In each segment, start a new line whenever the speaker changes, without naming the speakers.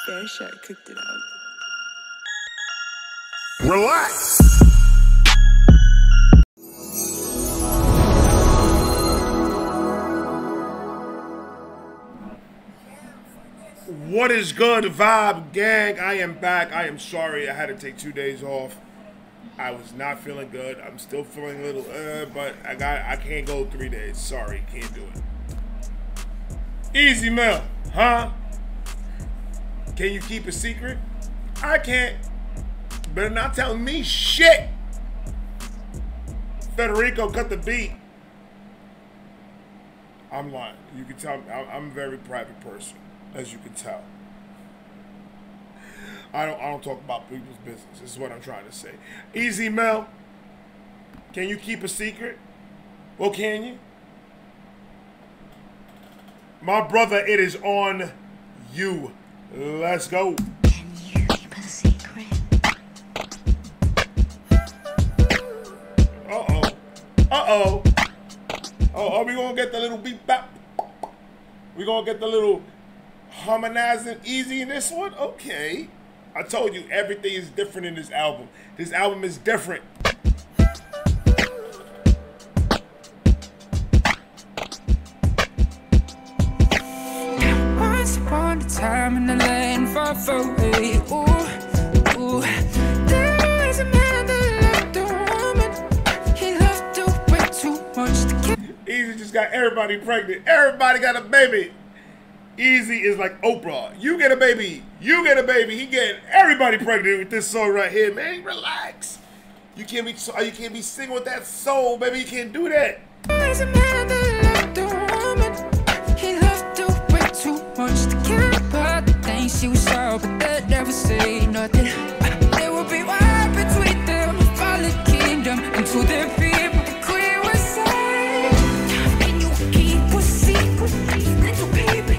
Fair Share cooked it up.
Relax. What is good, Vibe Gang? I am back. I am sorry I had to take 2 days off. I was not feeling good. I'm still feeling a little, but I can't go 3 days. Sorry, can't do it. Easy Mel, huh? Can you keep a secret? I can't. Better not tell me shit. Federico, cut the beat. I'm lying. You can tell I'm a very private person, as you can tell. I don't talk about people's business. This is what I'm trying to say. Easy Mel, can you keep a secret? Well, can you? My brother, it is on you. Let's go.
Can you keep a secret?
Uh-oh. Oh, are we gonna get the little beat bop? We gonna get the little harmonizing easy in this one? Okay. I told you, everything is different in this album. This album is different.
Once upon a time in the land far, far away, ooh, there was a man that loved a woman. He loved her way too much to kill.
Easy just got everybody pregnant. Everybody got a baby. Easy is like Oprah. You get a baby. You get a baby. He getting everybody pregnant with this song right here, man. Relax. You can't be singing with that soul, baby. You can't do that.
There was a man that loved a woman. He loved her way too much to kill. But the thing she was sure, but they'd never say nothing. There would be war between them, a fallen kingdom, and to their people the queen would say, "Can you keep a secret, little baby?"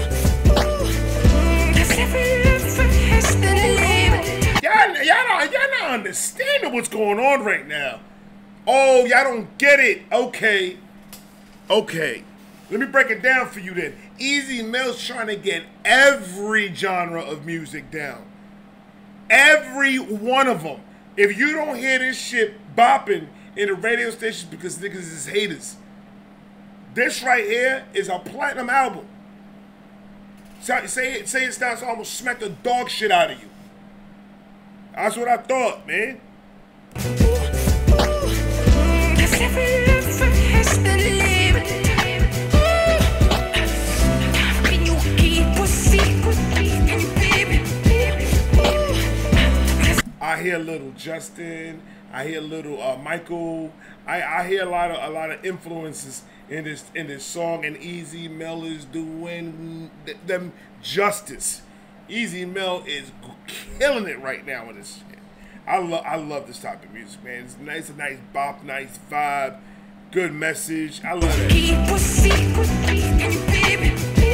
Y'all not understanding what's going on right now. Oh, y'all don't get it. Okay. Let me break it down for you then. Easy Mel's trying to get every genre of music down. Every one of them. If you don't hear this shit bopping in the radio stations because niggas is haters, this right here is a platinum album. Say it starts to almost smack the dog shit out of you. That's what I thought, man. I hear a little Justin. I hear a little Michael. I hear a lot of influences in this song, and Easy Mel is doing them justice. Easy Mel is killing it right now with this shit. I love this type of music, man. It's nice, a nice bop, nice vibe, good message. I love it.
Keep a secret, baby,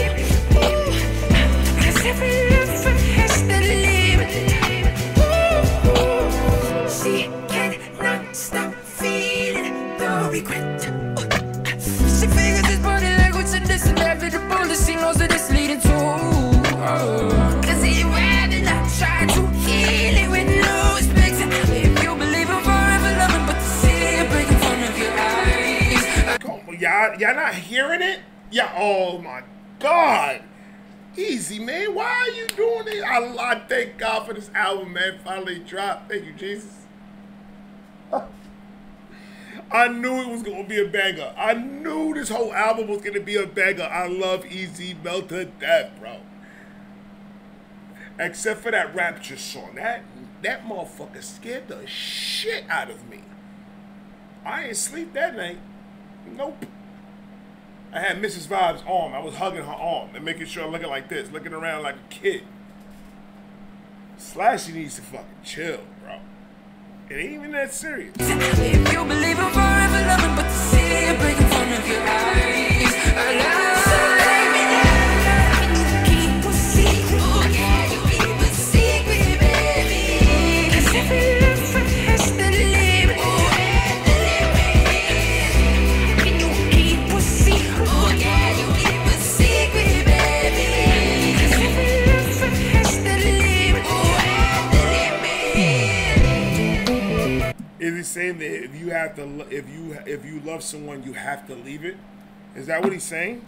cause every lover has to leave. She cannot stop feeling the regret. She figures this body language and this inevitable. She knows that it's leading to. Cause he'd rather not try to heal it with no respect. If you believe in forever loving, but to see it break in front of your eyes.
Y'all not hearing it? Yeah. Oh my God. Easy, man. Why are you doing this? I thank God for this album, man. Finally dropped. Thank you, Jesus. I knew it was going to be a banger. I knew this whole album was going to be a banger. I love Easy Mel to death, bro. Except for that Rapture song. That motherfucker scared the shit out of me. I ain't sleep that night. Nope. I had Mrs. Vibe's arm. I was hugging her arm and making sure I'm looking like this, looking around like a kid. Slashy needs to fucking chill, bro. It ain't even that serious.
If you believe in forever loving, but to see it break in front of your eyes. Keep a secret, baby. Cause every lover has to leave. Can you keep a secret, baby? Cause every lover has to
saying that if you have to, if you love someone, you have to leave it? Is that what he's saying?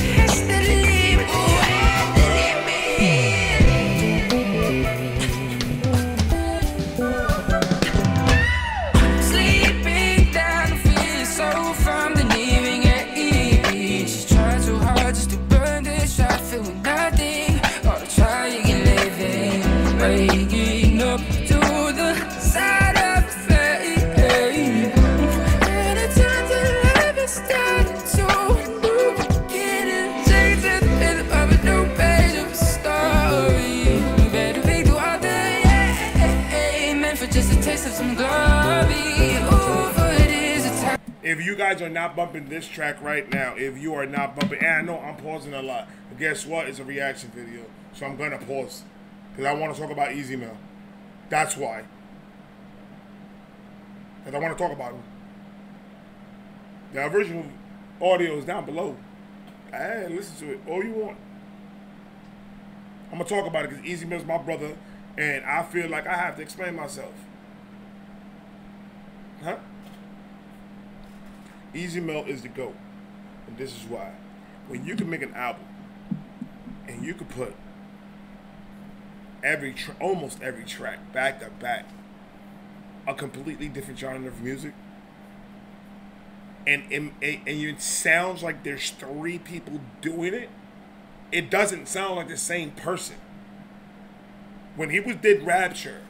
Sleeping down, feeling so from the nearing edge. She's trying too hard just to burn this out, feeling nothing. Gotta try again, living, waking up to the side of the fate. And it's time to live and start to begin and take to the rhythm of a new page of a story. Better be through all the meant for just a taste of some glory. Over it is a time.
If you guys are not bumping this track right now, if you are not bumping, and I know I'm pausing a lot, but guess what? It's a reaction video, so I'm gonna pause because I want to talk about Easy Mel. That's why. Because I want to talk about him. The original audio is down below. Hey, listen to it all you want. I'm gonna talk about it because Easy Mel's my brother, and I feel like I have to explain myself. Huh? Easy Mel is the GOAT, and this is why. When you can make an album, and you can put almost every track back to back, a completely different genre of music, and it sounds like there's 3 people doing it. It doesn't sound like the same person. When he did Rapture,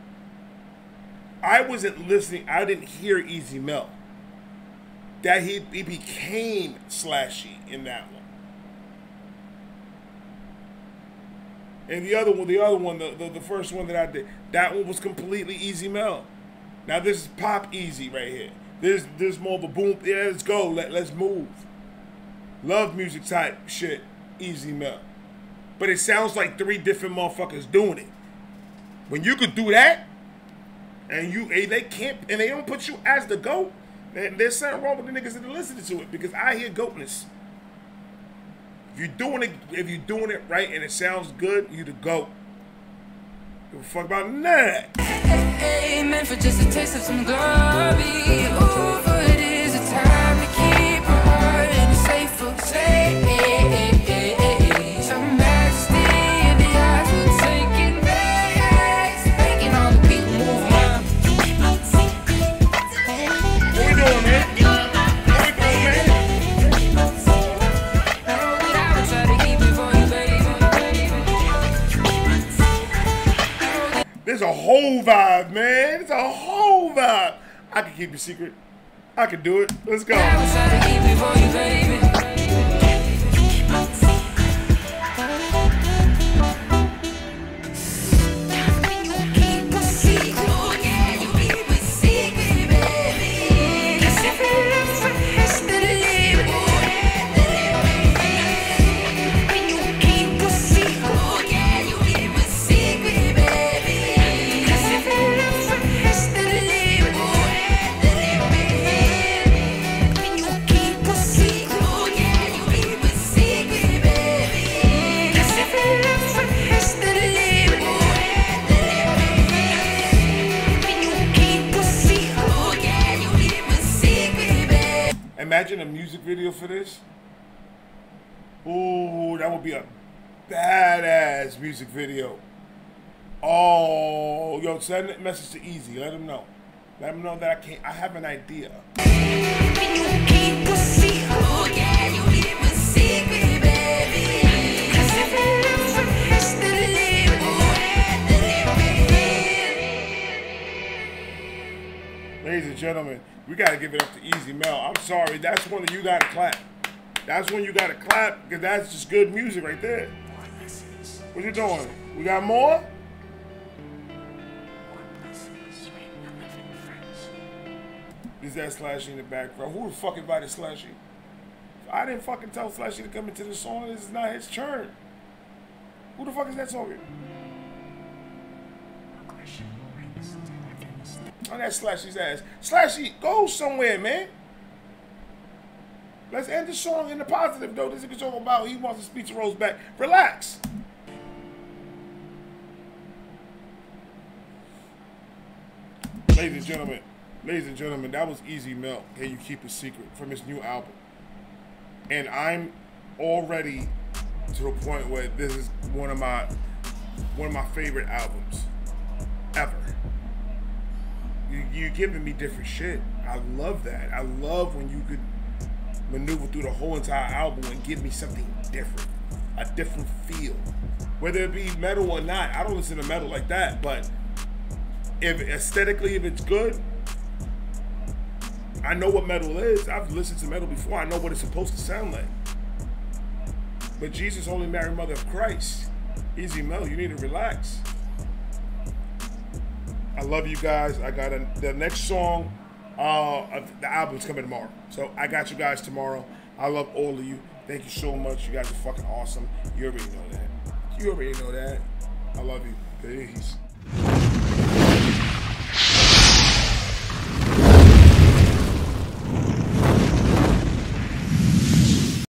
I wasn't listening. I didn't hear Easy Mel. That he became Slashy in that one. And the other one, the first one that I did, that one was completely Easy Mel. Now this is Pop Easy right here. This more of a boom. Yeah, let's go. Let's move. Love music type shit. Easy Mel. But it sounds like 3 different motherfuckers doing it. When you could do that, and they don't put you as the GOAT, then there's something wrong with the niggas that are listening to it, because I hear GOATness. If you're doing it right and it sounds good, you the GOAT. Give a fuck about none of that.
Meant for just a taste of some glory. Over it is a time to keep our heart in a safe place. Some majesty in the eyes we're taking back, making all the people move on.
What we doing, man? There's a whole vibe, man. It's a whole vibe. I can keep your secret. I can do it. Let's go. Imagine a music video for this. Ooh, that would be a badass music video. Oh, yo, send a message to Easy. Let him know. Let him know that I have an idea. Ladies and gentlemen, we gotta give it up to Easy Mel. I'm sorry, that's one that you gotta clap. That's when you gotta clap, because that's just good music right there. What you doing? We got more? Is that Slashy in the background? Who the fuck invited Slashy? I didn't fucking tell Slashy to come into the song. This is not his turn. Who the fuck is that talking? Oh, that's Slashy's ass. Slashy, go somewhere, man. Let's end the song in the positive, though. This nigga talking about he wants to speak to Rose back. Relax. Ladies and gentlemen, Ladies and gentlemen, that was Easy Milk, Can You Keep a Secret, from his new album. And I'm already to a point where this is one of my favorite albums ever. You're giving me different shit. I love that. I love when you could maneuver through the whole entire album and give me something different, a different feel. Whether it be metal or not, I don't listen to metal like that, but if aesthetically, if it's good, I know what metal is. I've listened to metal before. I know what it's supposed to sound like. But Jesus, Holy Mary, Mother of Christ, Easy Milk, you need to relax. I love you guys. I got the next song of the album's coming tomorrow. So I got you guys tomorrow. I love all of you. Thank you so much. You guys are fucking awesome. You already know that. I love you. Peace.